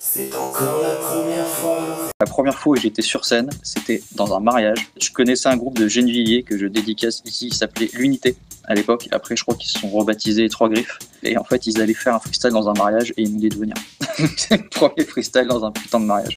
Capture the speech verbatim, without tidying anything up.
C'est encore la première fois. La première fois où j'étais sur scène, c'était dans un mariage. Je connaissais un groupe de Gennevilliers que je dédicace ici, il s'appelait l'Unité à l'époque. Après, je crois qu'ils se sont rebaptisés Trois Griffes. Et en fait, ils allaient faire un freestyle dans un mariage et ils m'ont dit de venir. C'est le premier freestyle dans un putain de mariage.